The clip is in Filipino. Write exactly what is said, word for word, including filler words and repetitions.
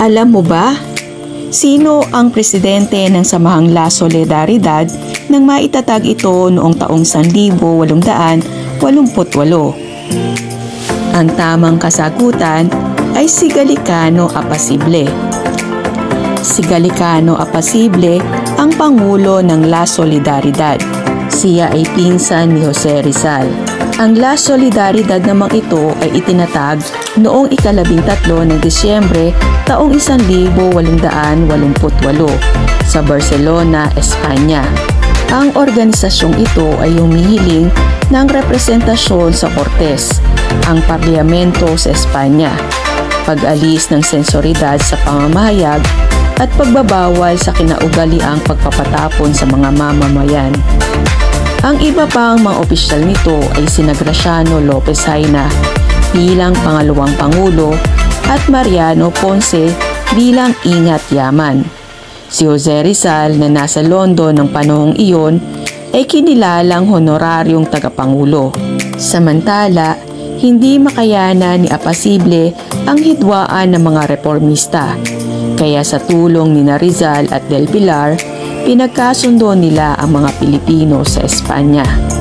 Alam mo ba, sino ang presidente ng Samahang La Solidaridad nang maitatag ito noong taong one thousand eight hundred eighty-eight? Ang tamang kasagutan ay si Galicano Apasible. Si Galicano Apasible ang pangulo ng La Solidaridad. Siya ay pinsan ni Jose Rizal. Ang La Solidaridad namang ito ay itinatag noong ikalabing tatlo ng Disyembre taong one thousand eight hundred eighty-eight sa Barcelona, Espanya. Ang organisasyong ito ay humihiling ng representasyon sa Cortes, ang parlamento sa Espanya, pag-alis ng sensoridad sa pamamahayag at pagbabawal sa kinaugaliang pagpapatapon sa mga mamamayan. Ang iba pang mga opisyal nito ay sina Graciano Lopez Haina bilang pangalawang pangulo at Mariano Ponce bilang ingat yaman. Si Jose Rizal na nasa London ng panahong iyon ay kinilalang honoraryong tagapangulo. Samantala, hindi makayana ni Apasible ang hidwaan ng mga reformista. Kaya sa tulong ni Rizal at Del Pilar, pinagkasundo nila ang mga Pilipino sa Espanya.